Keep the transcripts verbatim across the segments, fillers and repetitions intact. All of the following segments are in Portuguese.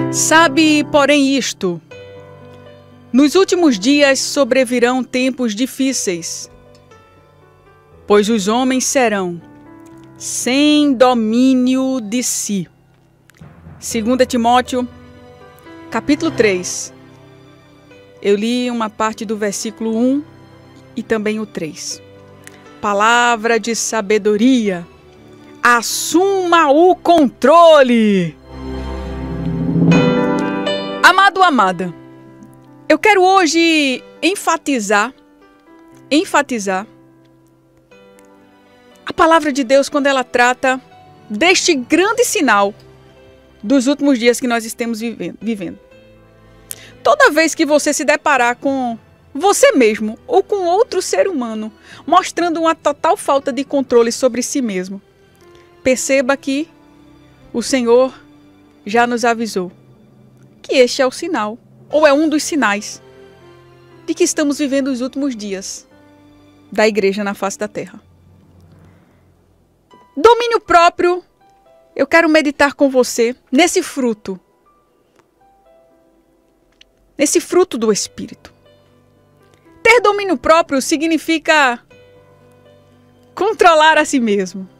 Sabe, porém, isto: nos últimos dias sobrevirão tempos difíceis, pois os homens serão sem domínio de si. Segunda Timóteo, capítulo três. Eu li uma parte do versículo um e também o três. Palavra de sabedoria. Assuma o controle. Amado, amada, eu quero hoje enfatizar, enfatizar a palavra de Deus quando ela trata deste grande sinal dos últimos dias que nós estamos vivendo. Toda vez que você se deparar com você mesmo ou com outro ser humano mostrando uma total falta de controle sobre si mesmo, perceba que o Senhor já nos avisou que este é o sinal, ou é um dos sinais, de que estamos vivendo os últimos dias da igreja na face da terra. Domínio próprio, eu quero meditar com você nesse fruto, nesse fruto do Espírito. Ter domínio próprio significa controlar a si mesmo.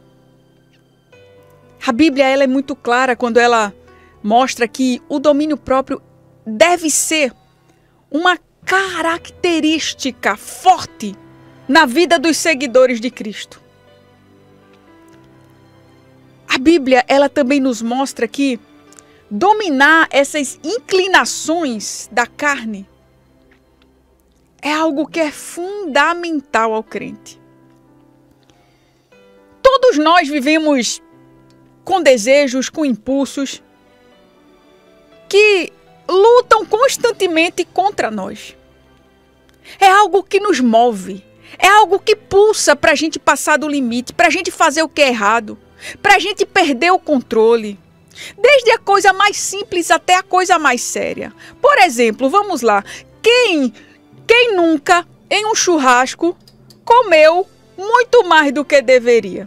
A Bíblia ela é muito clara quando ela mostra que o domínio próprio deve ser uma característica forte na vida dos seguidores de Cristo. A Bíblia ela também nos mostra que dominar essas inclinações da carne é algo que é fundamental ao crente. Todos nós vivemos com desejos, com impulsos que lutam constantemente contra nós. É algo que nos move, é algo que pulsa para a gente passar do limite, para a gente fazer o que é errado, para a gente perder o controle. Desde a coisa mais simples até a coisa mais séria. Por exemplo, vamos lá, quem, quem nunca em um churrasco comeu muito mais do que deveria?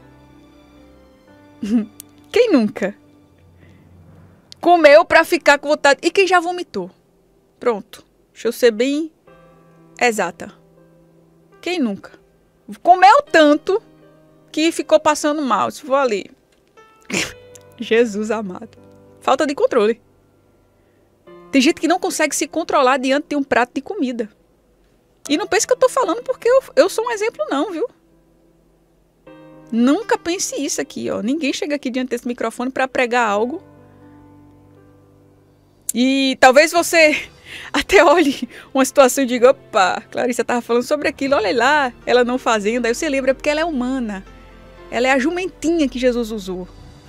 Quem nunca? Comeu para ficar com vontade. E quem já vomitou? Pronto. Deixa eu ser bem exata. Quem nunca? Comeu tanto que ficou passando mal. Se for ali. Jesus amado. Falta de controle. Tem gente que não consegue se controlar diante de um prato de comida. E não pense que eu tô falando porque eu, eu sou um exemplo não, viu? Nunca pense isso aqui, ó. Ninguém chega aqui diante desse microfone para pregar algo. E talvez você até olhe uma situação e diga, opa, Clarissa estava falando sobre aquilo, olha lá, ela não fazendo. Aí você lembra, porque ela é humana. Ela é a jumentinha que Jesus usou.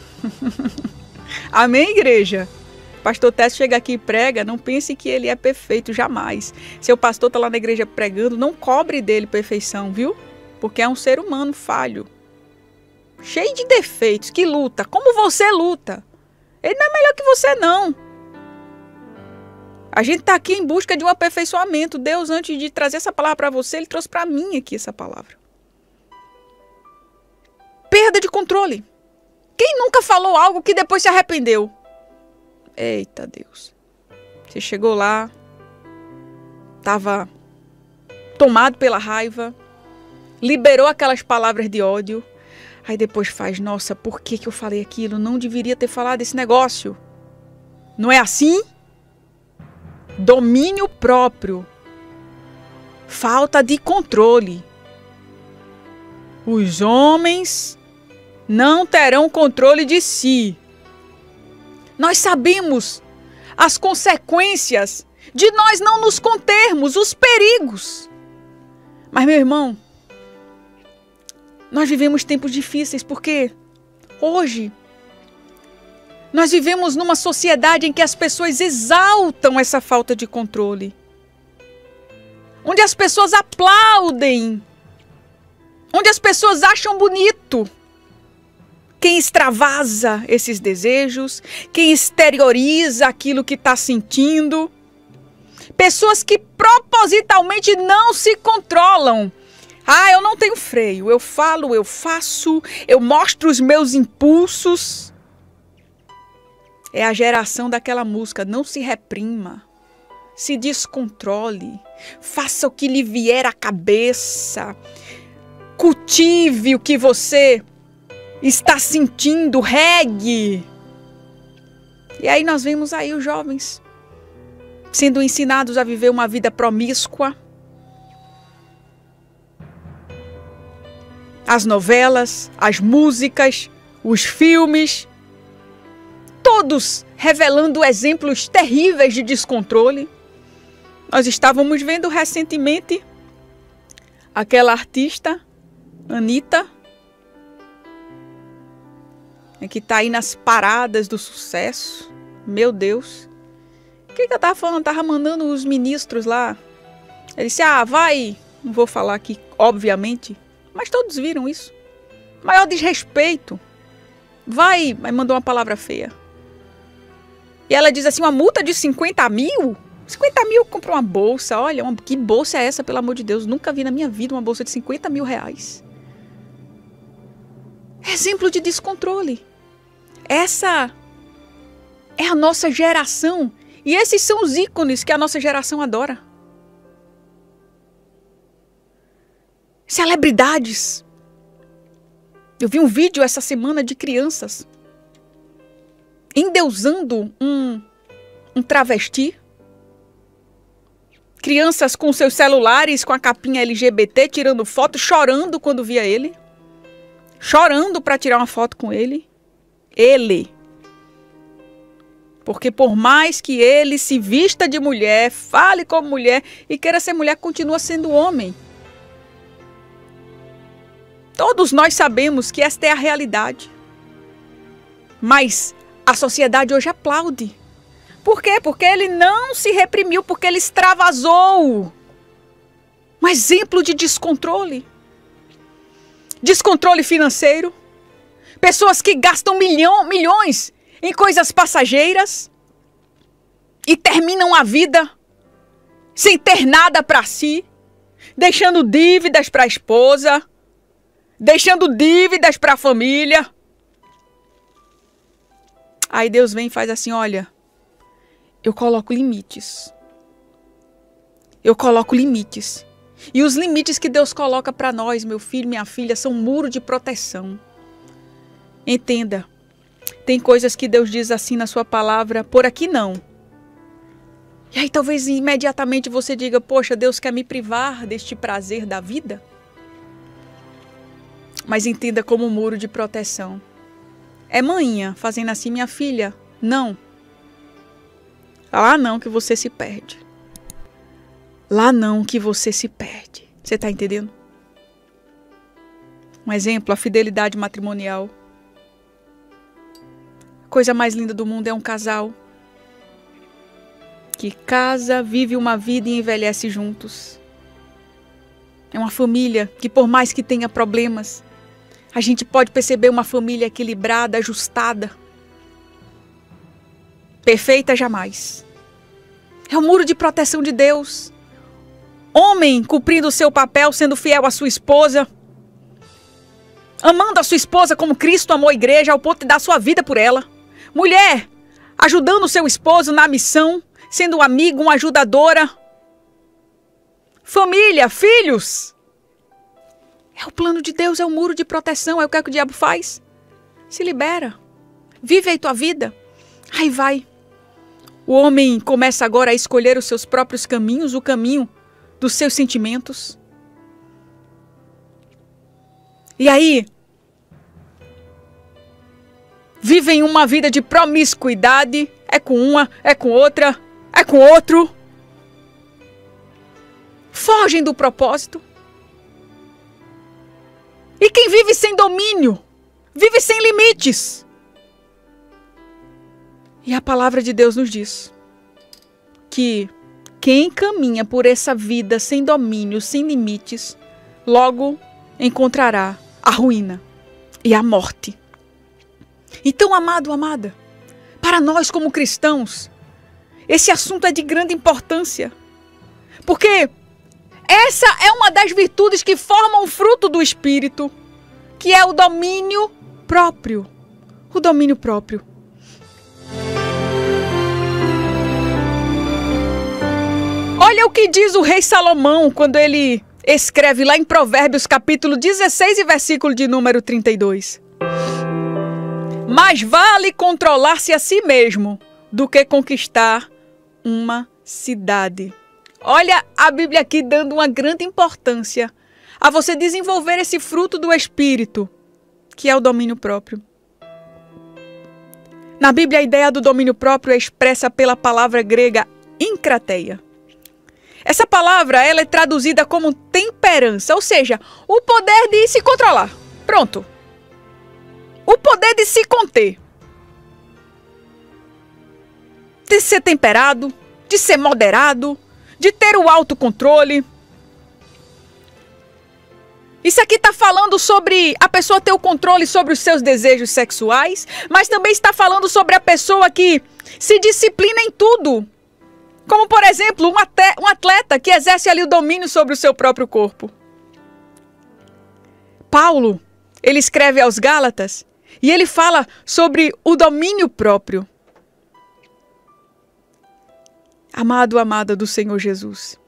Amém, igreja? Pastor Tess chega aqui e prega, não pense que ele é perfeito, jamais. Seu pastor está lá na igreja pregando, não cobre dele perfeição, viu? Porque é um ser humano falho. Cheio de defeitos, que luta, como você luta. Ele não é melhor que você, não. A gente está aqui em busca de um aperfeiçoamento. Deus, antes de trazer essa palavra para você, Ele trouxe para mim aqui essa palavra. Perda de controle. Quem nunca falou algo que depois se arrependeu? Eita Deus. Você chegou lá, estava tomado pela raiva, liberou aquelas palavras de ódio, aí depois faz, nossa, por que que eu falei aquilo? Não deveria ter falado esse negócio. Não é assim? Domínio próprio. Falta de controle. Os homens não terão controle de si. Nós sabemos as consequências de nós não nos contermos, os perigos. Mas, meu irmão, nós vivemos tempos difíceis porque hoje nós vivemos numa sociedade em que as pessoas exaltam essa falta de controle. Onde as pessoas aplaudem. Onde as pessoas acham bonito quem extravasa esses desejos, quem exterioriza aquilo que está sentindo. Pessoas que propositalmente não se controlam. Ah, eu não tenho freio. Eu falo, eu faço, eu mostro os meus impulsos. É a geração daquela música, não se reprima, se descontrole, faça o que lhe vier à cabeça, cultive o que você está sentindo, regue. E aí nós vemos aí os jovens sendo ensinados a viver uma vida promíscua. As novelas, as músicas, os filmes, todos revelando exemplos terríveis de descontrole. Nós estávamos vendo recentemente aquela artista, Anitta, que está aí nas paradas do sucesso. Meu Deus. O que, que eu estava falando? Estava mandando os ministros lá. Ele disse, ah, vai. Não vou falar aqui, obviamente. Mas todos viram isso. Maior desrespeito. Vai. Mas mandou uma palavra feia. E ela diz assim, uma multa de cinquenta mil? cinquenta mil comprou uma bolsa. Olha, uma, que bolsa é essa, pelo amor de Deus? Nunca vi na minha vida uma bolsa de cinquenta mil reais. Exemplo de descontrole. Essa é a nossa geração. E esses são os ícones que a nossa geração adora. Celebridades. Eu vi um vídeo essa semana de crianças endeusando um, um travesti. Crianças com seus celulares, com a capinha L G B T, tirando foto, chorando quando via ele. Chorando para tirar uma foto com ele. Ele. Porque por mais que ele se vista de mulher, fale como mulher e queira ser mulher, continua sendo homem. Todos nós sabemos que esta é a realidade. Mas a sociedade hoje aplaude. Por quê? Porque ele não se reprimiu, porque ele extravasou. Um exemplo de descontrole. Descontrole financeiro. Pessoas que gastam milhão, milhões em coisas passageiras e terminam a vida sem ter nada para si, deixando dívidas para a esposa, deixando dívidas para a família. Aí Deus vem e faz assim, olha, eu coloco limites. Eu coloco limites. E os limites que Deus coloca para nós, meu filho, minha filha, são um muro de proteção. Entenda, tem coisas que Deus diz assim na sua palavra, por aqui não. E aí talvez imediatamente você diga, poxa, Deus quer me privar deste prazer da vida? Mas entenda como um muro de proteção. É manhinha fazendo assim, minha filha, não. Lá não que você se perde. Lá não que você se perde. Você está entendendo? Um exemplo, a fidelidade matrimonial. A coisa mais linda do mundo é um casal que casa, vive uma vida e envelhece juntos. É uma família que, por mais que tenha problemas, a gente pode perceber uma família equilibrada, ajustada. Perfeita jamais. É o muro de proteção de Deus. Homem cumprindo o seu papel, sendo fiel à sua esposa. Amando a sua esposa como Cristo amou a igreja, ao ponto de dar sua vida por ela. Mulher, ajudando o seu esposo na missão, sendo um amigo, uma ajudadora. Família, filhos. É o plano de Deus, é o muro de proteção, é o que, é que o diabo faz. Se libera. Vive aí tua vida. Aí vai. O homem começa agora a escolher os seus próprios caminhos, o caminho dos seus sentimentos. E aí, vivem uma vida de promiscuidade, é com uma, é com outra, é com outro. Fogem do propósito. E quem vive sem domínio, vive sem limites. E a palavra de Deus nos diz que quem caminha por essa vida sem domínio, sem limites, logo encontrará a ruína e a morte. Então, amado, amada, para nós como cristãos, esse assunto é de grande importância. Porque essa é uma das virtudes que formam o fruto do Espírito, que é o domínio próprio. O domínio próprio. Olha o que diz o rei Salomão quando ele escreve lá em Provérbios capítulo dezesseis e versículo de número trinta e dois. Mais vale controlar-se a si mesmo do que conquistar uma cidade. Olha a Bíblia aqui dando uma grande importância a você desenvolver esse fruto do Espírito, que é o domínio próprio. Na Bíblia, a ideia do domínio próprio é expressa pela palavra grega enkrateia. Essa palavra ela é traduzida como temperança, ou seja, o poder de se controlar. Pronto. O poder de se conter. De ser temperado, de ser moderado, de ter o autocontrole. Isso aqui está falando sobre a pessoa ter o controle sobre os seus desejos sexuais, mas também está falando sobre a pessoa que se disciplina em tudo. Como, por exemplo, um atleta que exerce ali o domínio sobre o seu próprio corpo. Paulo, ele escreve aos Gálatas e ele fala sobre o domínio próprio. Amado, amada do Senhor Jesus,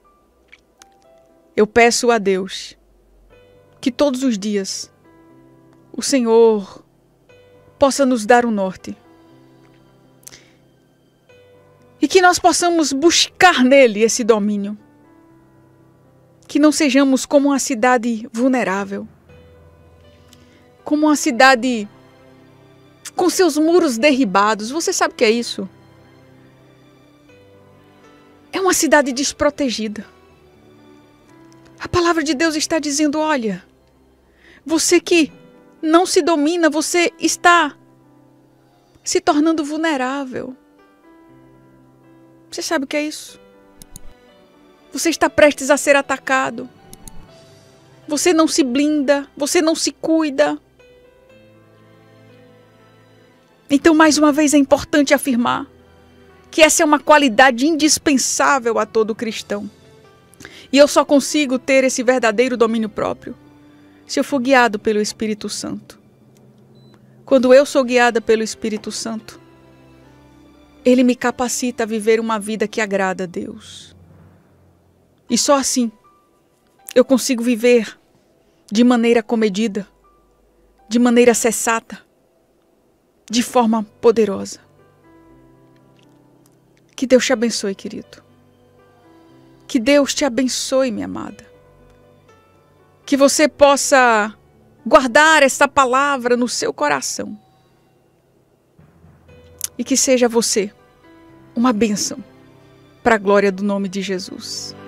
eu peço a Deus que todos os dias o Senhor possa nos dar o norte. E que nós possamos buscar nele esse domínio. Que não sejamos como uma cidade vulnerável. Como uma cidade com seus muros derribados. Você sabe o que é isso? É uma cidade desprotegida. A palavra de Deus está dizendo, olha, você que não se domina, você está se tornando vulnerável. Você sabe o que é isso? Você está prestes a ser atacado. Você não se blinda, você não se cuida. Então, mais uma vez, é importante afirmar que essa é uma qualidade indispensável a todo cristão. E eu só consigo ter esse verdadeiro domínio próprio se eu for guiado pelo Espírito Santo. Quando eu sou guiada pelo Espírito Santo, ele me capacita a viver uma vida que agrada a Deus. E só assim eu consigo viver de maneira comedida, de maneira sensata, de forma poderosa. Que Deus te abençoe, querido. Que Deus te abençoe, minha amada. Que você possa guardar essa palavra no seu coração. E que seja você uma bênção para a glória do nome de Jesus.